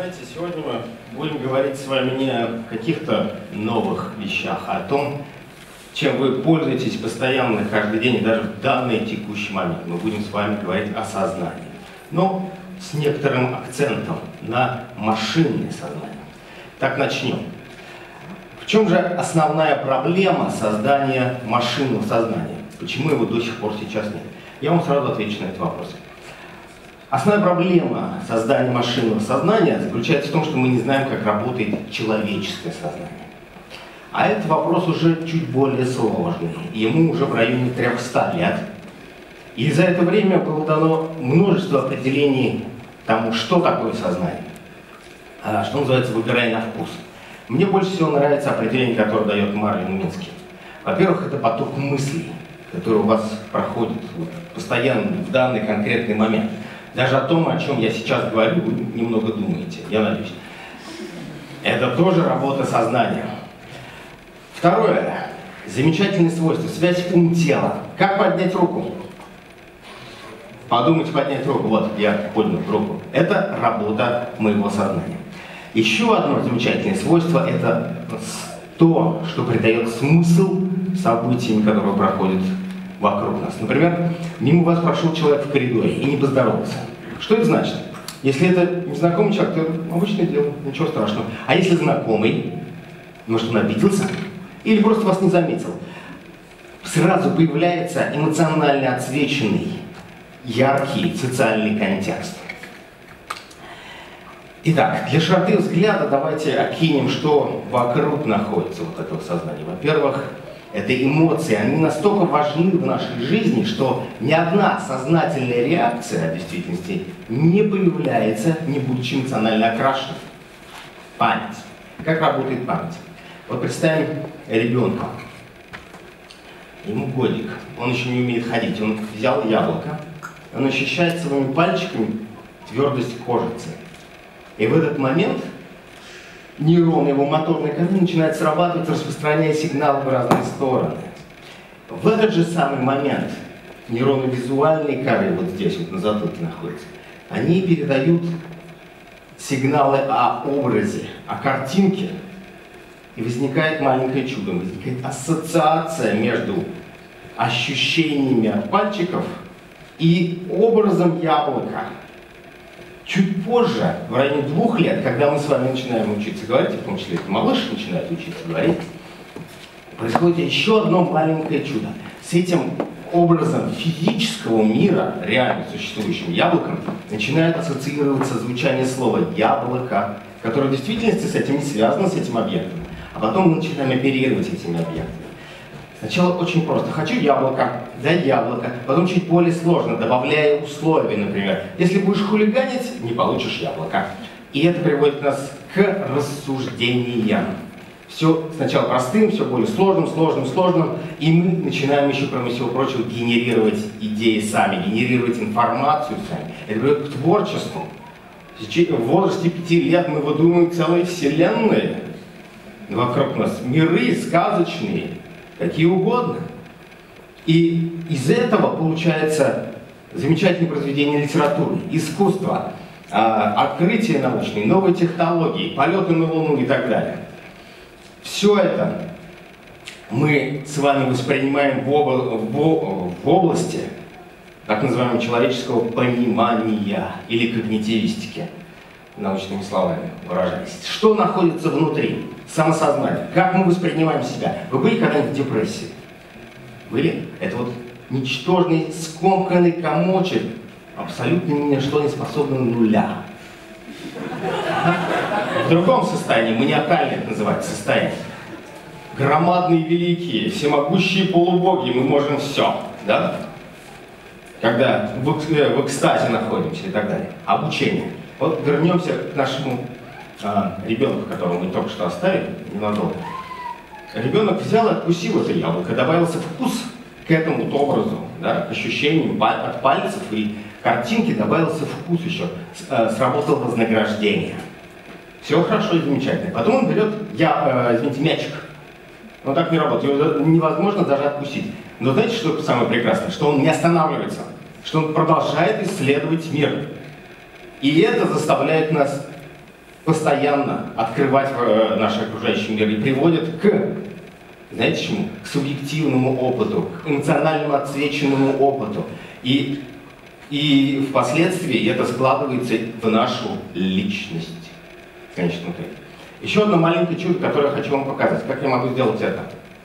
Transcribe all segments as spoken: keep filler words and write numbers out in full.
знаете, сегодня мы будем говорить с вами не о каких-то новых вещах, а о том, чем вы пользуетесь постоянно, каждый день, и даже в данный текущий момент. Мы будем с вами говорить о сознании, но с некоторым акцентом на машинное сознание. Так, начнем. В чем же основная проблема создания машинного сознания? Почему его до сих пор сейчас нет? Я вам сразу отвечу на этот вопрос. Основная проблема создания машинного сознания заключается в том, что мы не знаем, как работает человеческое сознание. А этот вопрос уже чуть более сложный. Ему уже в районе трёхсот лет. И за это время было дано множество определений тому, что такое сознание. Что называется, выбирай на вкус. Мне больше всего нравится определение, которое дает Марлин Минский. Во-первых, это поток мыслей, который у вас проходит вот, постоянно в данный конкретный момент. Даже о том, о чем я сейчас говорю, вы немного думаете, я надеюсь. Это тоже работа сознания. Второе. Замечательное свойство. Связь ум-тела. Как поднять руку? Подумайте, поднять руку. Вот, я поднял руку. Это работа моего сознания. Еще одно замечательное свойство – это то, что придает смысл событиям, которые проходят вокруг нас. Например, мимо вас прошел человек в коридоре и не поздоровался. Что это значит? Если это незнакомый человек, то обычное дело, ничего страшного. А если знакомый, может, он обиделся или просто вас не заметил, сразу появляется эмоционально отсвеченный, яркий социальный контекст. Итак, для широты взгляда давайте окинем, что вокруг находится вот этого сознания. Во-первых, это эмоции, они настолько важны в нашей жизни, что ни одна сознательная реакция в действительности не появляется, не будучи эмоционально окрашенной. Память. Как работает память? Вот представим ребенка. Ему годик, он еще не умеет ходить. Он взял яблоко, он ощущает своими пальчиками твердость кожицы. И в этот момент нейроны его моторной коры начинают срабатывать, распространяя сигналы в разные стороны. В этот же самый момент нейроны визуальной коры, вот здесь вот на затылке находятся, они передают сигналы о образе, о картинке, и возникает маленькое чудо, возникает ассоциация между ощущениями от пальчиков и образом яблока. Чуть позже, в районе двух лет, когда мы с вами начинаем учиться говорить, в том числе малыш начинает учиться говорить, происходит еще одно маленькое чудо. С этим образом физического мира, реально существующим яблоком, начинает ассоциироваться звучание слова «яблоко», которое в действительности с этим не связано, с этим объектом. А потом мы начинаем оперировать этими объектами. Сначала очень просто. Хочу яблоко, дай яблоко. Потом чуть более сложно, добавляя условия, например. Если будешь хулиганить, не получишь яблоко. И это приводит нас к рассуждениям. Все сначала простым, все более сложным, сложным, сложным. И мы начинаем еще, кроме всего прочего, генерировать идеи сами, генерировать информацию сами. Это приводит к творчеству. В возрасте пяти лет мы выдумываем целые вселенные вокруг нас. Миры сказочные. Какие угодно. И из этого получается замечательное произведение литературы, искусства, открытия научные, новые технологии, полеты на Луну и так далее. Все это мы с вами воспринимаем в, об... в области так называемого человеческого понимания или когнитивистики, научными словами выражаясь. Что находится внутри? Самосознание. Как мы воспринимаем себя? Вы были когда-нибудь в депрессии? Были? Это вот ничтожный, скомканный комочек, абсолютно ни на что не способный нуля. В другом состоянии, маниакальное это называется состояние. Громадные, великие, всемогущие полубоги, мы можем все, да? Когда в, в экстазе находимся и так далее. Обучение. Вот вернемся к нашему а, ребенку, которого мы только что оставили, ненадолго. Ребенок взял и откусил это яблоко, добавился вкус к этому вот образу, да, к ощущениям от пальцев и картинки, добавился вкус еще, сработало вознаграждение. Все хорошо и замечательно. Потом он берет, я, э, извините, мячик. Он так не работает, его невозможно даже откусить. Но знаете, что самое прекрасное? Что он не останавливается, что он продолжает исследовать мир. И это заставляет нас постоянно открывать э, наш окружающий мир и приводит к, знаете чему? К субъективному опыту, к эмоциональному отсвеченному опыту. И, и впоследствии это складывается в нашу личность. В конечном итоге. Еще одно маленькое чудо, которое я хочу вам показать. Как я могу сделать это?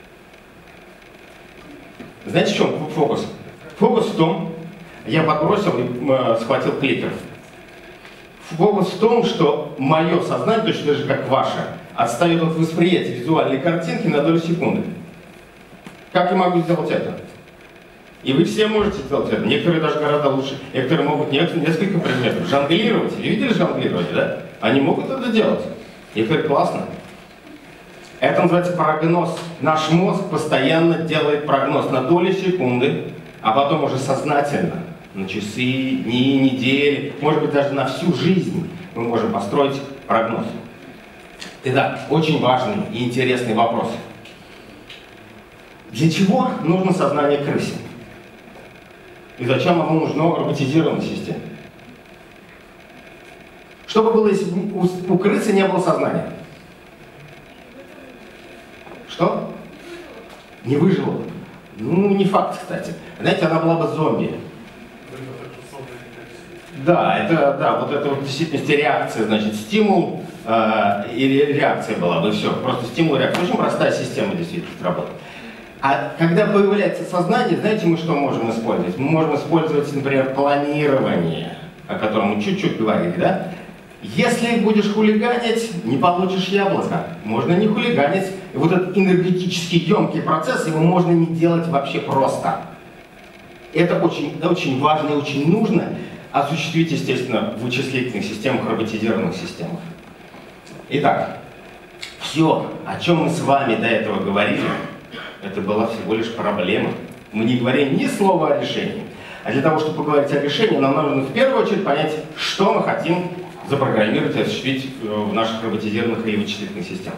Знаете, в чем фокус? Фокус в том, я подбросил и э, схватил кликер. Фокус в том, что мое сознание, точно так же как ваше, отстает от восприятия визуальной картинки на долю секунды. Как я могу сделать это? И вы все можете сделать это. Некоторые даже гораздо лучше. Некоторые могут несколько предметов. Жонглировать. Или видели жонглировать, да? Они могут это делать. Некоторые классно. Это называется прогноз. Наш мозг постоянно делает прогноз на доли секунды, а потом уже сознательно, на часы, дни, недели, может быть даже на всю жизнь мы можем построить прогноз. Итак, очень важный и интересный вопрос. Для чего нужно сознание крысе? И зачем оно нужно роботизированной системе? Что бы было, если у, у крысы не было сознания? Что? Не выжила бы. Ну, не факт, кстати. Знаете, она была бы зомби. Да, это, да, вот это вот в действительности реакция, значит, стимул э, или реакция была бы, все, просто стимул, реакция. Очень простая система действительно работает. А когда появляется сознание, знаете, мы что можем использовать? Мы можем использовать, например, планирование, о котором мы чуть-чуть говорили, да? Если будешь хулиганить, не получишь яблоко. Можно не хулиганить. И вот этот энергетически емкий процесс, его можно не делать вообще просто. Это очень, это очень важно и очень нужно осуществить, естественно, в вычислительных системах, роботизированных системах. Итак, все, о чем мы с вами до этого говорили, это была всего лишь проблема. Мы не говорим ни слова о решении. А для того, чтобы поговорить о решении, нам нужно в первую очередь понять, что мы хотим запрограммировать и осуществить в наших роботизированных и вычислительных системах.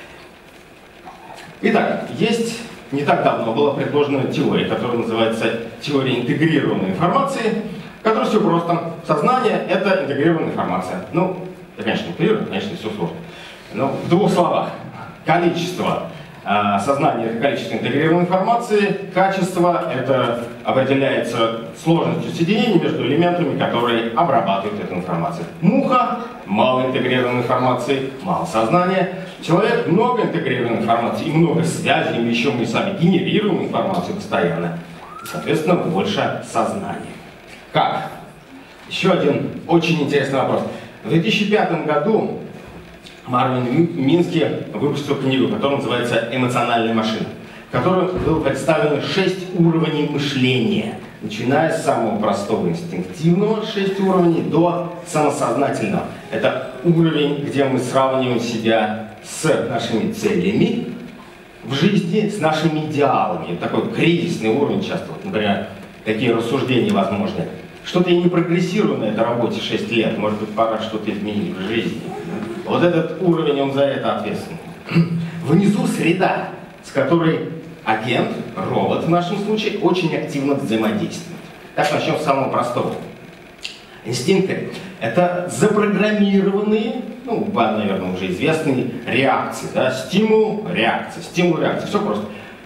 Итак, есть не так давно была предложена теория, которая называется теория интегрированной информации, которая все просто. Сознание — это интегрированная информация. Ну, это, конечно, интегрировано, конечно, все сложно. Но в двух словах. Количество э, сознания — это количество интегрированной информации. Качество — это определяется сложностью соединений между элементами, которые обрабатывают эту информацию. Муха — мало интегрированной информации, мало сознания. Человек — много интегрированной информации и много связей, и еще мы сами генерируем информацию постоянно. И, соответственно, больше сознания. Как? Еще один очень интересный вопрос. В две тысячи пятом году Марвин Мински выпустил книгу, которая называется «Эмоциональная машина», в которой было представлено шесть уровней мышления, начиная с самого простого инстинктивного, шесть уровней, до самосознательного. Это уровень, где мы сравниваем себя с нашими целями в жизни, с нашими идеалами. Такой кризисный уровень часто, вот, например, такие рассуждения возможны. Что-то я не прогрессирую на этой работе шесть лет, может быть, пора что-то изменить в жизни. Вот этот уровень, он за это ответственен. Внизу среда, с которой агент, робот в нашем случае, очень активно взаимодействует. Так, начнем с самого простого. Инстинкты — это запрограммированные, ну, вам, наверное, уже известные реакции. Да? Стимул, реакция, стимул, реакция. Все просто.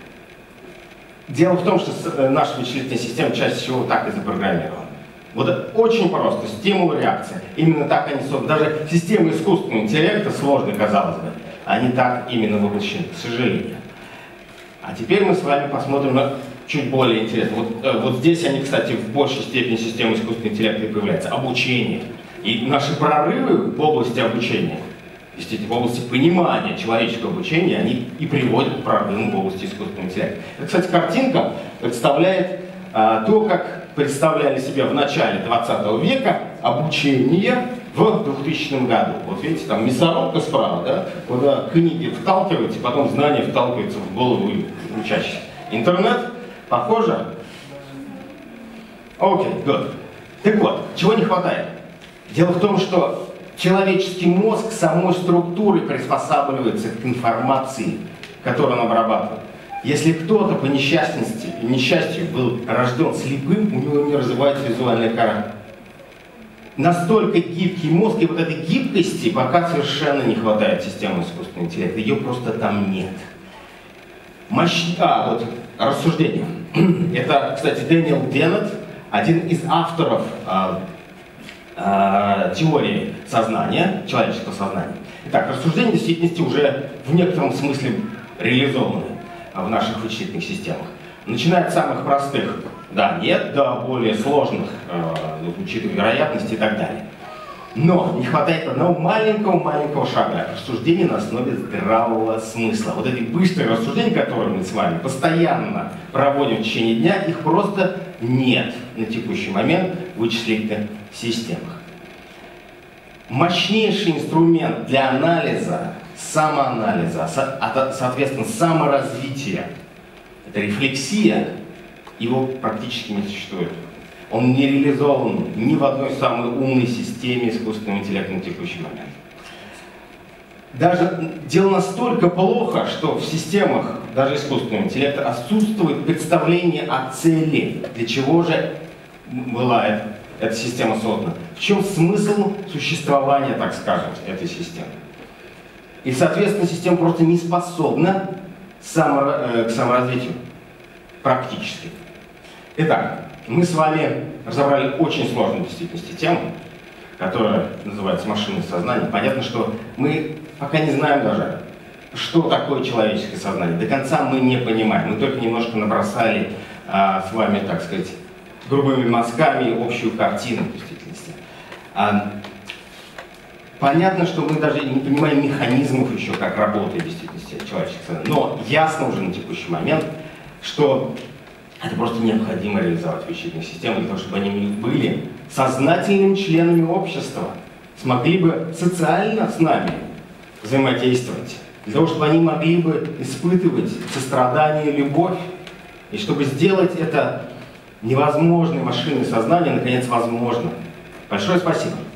Дело в том, что наша вычислительная система чаще всего так и запрограммирована. Вот это очень просто. Стимул, реакция. Именно так они созданы. Даже системы искусственного интеллекта, сложные, казалось бы, они так именно воплощены, к сожалению. А теперь мы с вами посмотрим на чуть более интересно. Вот, э, вот здесь они, кстати, в большей степени системы искусственного интеллекта и появляются. Обучение. И наши прорывы в области обучения, действительно, в области понимания человеческого обучения, они и приводят к прорывам в области искусственного интеллекта. Это, кстати, картинка представляет э, то, как представляли себе в начале двадцатого века обучение в двухтысячном году. Вот видите, там мясорубка справа, да, куда книги вталкиваются, потом знания вталкиваются в голову учащихся. Интернет похоже? Окей, okay, good. Так вот, чего не хватает? Дело в том, что человеческий мозг самой структурой приспосабливается к информации, которую он обрабатывает. Если кто-то по несчастности, несчастью был рожден слепым, у него не развивается визуальная кора. настолько гибкий мозг, и вот этой гибкости пока совершенно не хватает системы искусственного интеллекта. Ее просто там нет. Мощь... А, вот, рассуждение. Это, кстати, Дэниел Деннет, один из авторов а, а, теории сознания, человеческого сознания. Итак, рассуждения в действительности уже в некотором смысле реализованы в наших вычислительных системах. Начиная от самых простых, да, нет, до более сложных, э, учитывая вероятности и так далее. Но не хватает одного маленького-маленького шага рассуждения на основе здравого смысла. Вот эти быстрые рассуждения, которые мы с вами постоянно проводим в течение дня, их просто нет на текущий момент в вычислительных системах. Мощнейший инструмент для анализа, самоанализа, со, соответственно, саморазвития, это рефлексия, его практически не существует. Он не реализован ни в одной самой умной системе искусственного интеллекта на текущий момент. Даже дело настолько плохо, что в системах даже искусственного интеллекта отсутствует представление о цели, для чего же была эта, эта система создана, в чем смысл существования, так скажем, этой системы. И, соответственно, система просто не способна само, э, к саморазвитию практически. Итак, мы с вами разобрали очень сложную в действительности тему, которая называется машинное сознание. Понятно, что мы пока не знаем даже, что такое человеческое сознание. До конца мы не понимаем. Мы только немножко набросали а, с вами, так сказать, грубыми мазками общую картину в действительности. А, понятно, что мы даже не понимаем механизмов еще, как работает в действительности человеческое сознание. Но ясно уже на текущий момент, что это просто необходимо реализовать в вычислительных системах для того, чтобы они были сознательными членами общества, смогли бы социально с нами взаимодействовать, для того, чтобы они могли бы испытывать сострадание, любовь, и чтобы сделать это невозможное машинное сознание, наконец, возможно. Большое спасибо.